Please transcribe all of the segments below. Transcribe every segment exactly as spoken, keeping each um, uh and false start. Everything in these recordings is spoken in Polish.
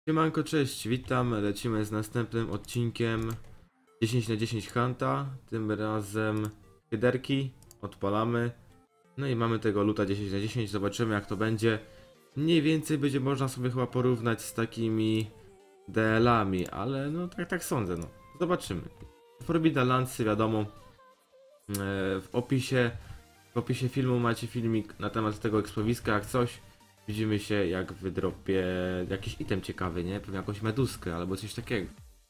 Siemanko, cześć, witam, lecimy z następnym odcinkiem dziesięć na dziesięć Hunta, tym razem hyderki, odpalamy, no i mamy tego luta dziesięć na dziesięć, zobaczymy jak to będzie. Mniej więcej będzie można sobie chyba porównać z takimi D L-ami, ale no tak, tak sądzę, no, zobaczymy. Forbidden Landsy, wiadomo, e, w opisie, w opisie filmu macie filmik na temat tego ekspowiska, jak coś. Widzimy się jak wydropię jakiś item ciekawy, nie? Pewnie jakąś meduskę albo coś takiego.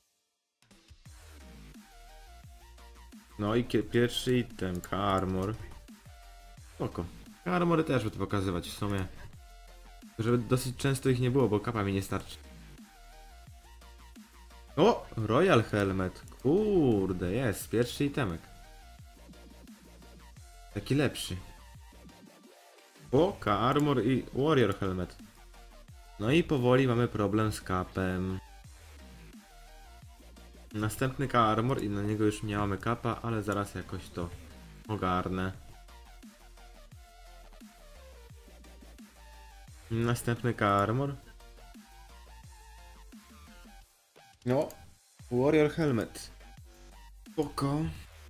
No i pierwszy item, K-Armor. Spoko. K-Armory też by to pokazywać w sumie. Żeby dosyć często ich nie było, bo kapa mi nie starczy. O! Royal Helmet. Kurde, jest. Pierwszy itemek. Taki lepszy. O, K-Armor i Warrior Helmet. No i powoli mamy problem z kapem. Następny K-Armor i na niego już nie mamy kapa, ale zaraz jakoś to ogarnę. Następny K-Armor. No, Warrior Helmet. Spoko.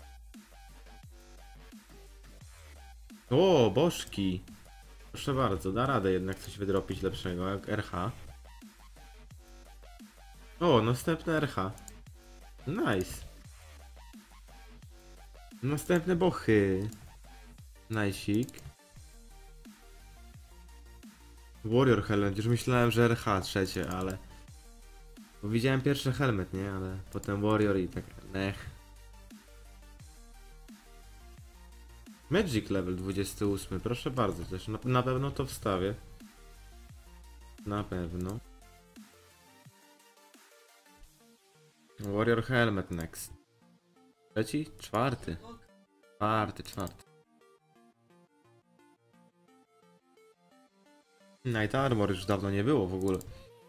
O, bożki. Proszę bardzo, da radę jednak coś wydropić lepszego, jak R H. O, następne R H. Nice. Następne bochy. Najsik. Warrior Helmet, już myślałem, że R H trzecie, ale... Bo widziałem pierwszy helmet, nie? Ale potem Warrior i tak... Nech. Magic level dwudziesty ósmy, proszę bardzo, też na, na pewno to wstawię. Na pewno. Warrior Helmet next. Trzeci? Czwarty. Czwarty, czwarty. Night Armor już dawno nie było w ogóle.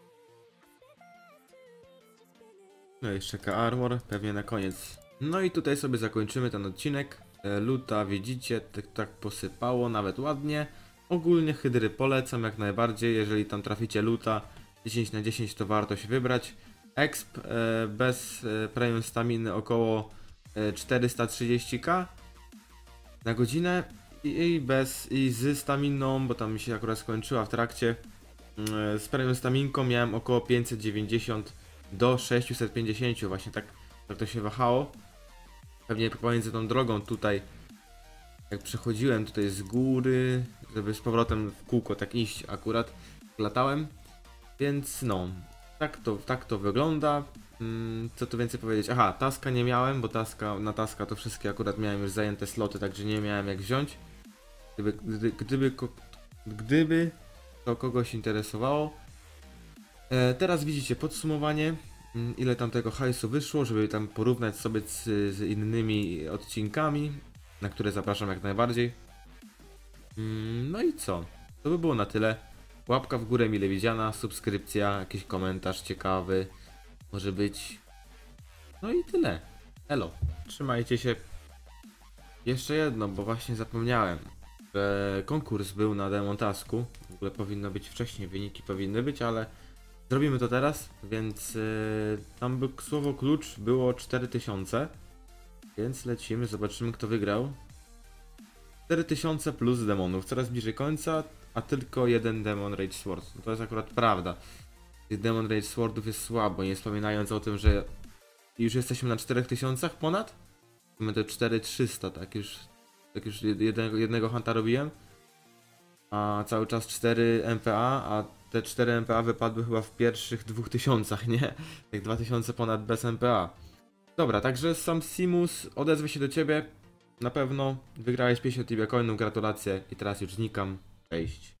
No jeszcze K-Armor, pewnie na koniec. No i tutaj sobie zakończymy ten odcinek. Luta widzicie, tak, tak posypało, nawet ładnie. Ogólnie hydry polecam jak najbardziej, jeżeli tam traficie luta dziesięć na dziesięć to warto się wybrać. Exp e, bez e, premium staminy około e, czterysta trzydzieści k na godzinę i, i bez i z staminą, bo tam mi się akurat skończyła w trakcie. E, z premium staminką miałem około pięćset dziewięćdziesiąt do sześćset pięćdziesiąt, właśnie tak, tak to się wahało. Pewnie pomiędzy tą drogą tutaj, jak przechodziłem tutaj z góry, żeby z powrotem w kółko tak iść akurat, latałem. Więc no, tak to, tak to wygląda. Hmm, co tu więcej powiedzieć? Aha, taska nie miałem, bo taska, na taska to wszystkie akurat miałem już zajęte sloty, także nie miałem jak wziąć. Gdyby, gdy, gdyby, gdyby to kogoś interesowało. E, teraz widzicie podsumowanie. Ile tam tego hajsu wyszło, żeby tam porównać sobie z, z innymi odcinkami, na które zapraszam jak najbardziej. No i co? To by było na tyle. Łapka w górę mile widziana, subskrypcja, jakiś komentarz ciekawy może być. No i tyle. Elo, trzymajcie się. Jeszcze jedno, bo właśnie zapomniałem, że konkurs był na Demontasku. W ogóle powinno być wcześniej, wyniki powinny być, ale zrobimy to teraz, więc yy, tam by słowo klucz było cztery tysiące, więc lecimy, zobaczymy kto wygrał. cztery tysiące plus demonów, coraz bliżej końca, a tylko jeden Demon Rage Sword. No to jest akurat prawda. Tych Demon Rage Swordów jest słabo, nie wspominając o tym, że już jesteśmy na czterech tysiącach ponad. Mamy te cztery tysiące trzysta, tak już, tak już jednego, jednego hunta robiłem. A cały czas cztery M P A, a te cztery M P A wypadły chyba w pierwszych dwóch tysiącach, nie? Tak dwa tysiące ponad bez M P A. Dobra, także sam Simus odezwę się do ciebie. Na pewno wygrałeś pięćdziesiąt Tibia coinów, gratulacje i teraz już znikam. Cześć.